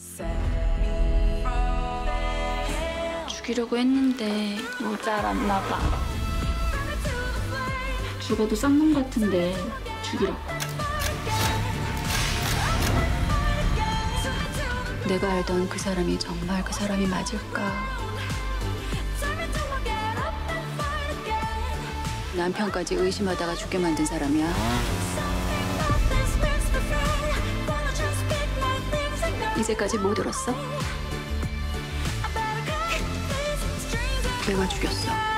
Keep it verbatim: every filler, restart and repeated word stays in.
죽이려고 했는데 모자랐나 봐. 죽어도 쌍놈 같은데 죽이라고. 내가 알던 그 사람이 정말 그 사람이 맞을까? 남편까지 의심하다가 죽게 만든 사람이야. 이제까지 못 들었어? 내가 죽였어.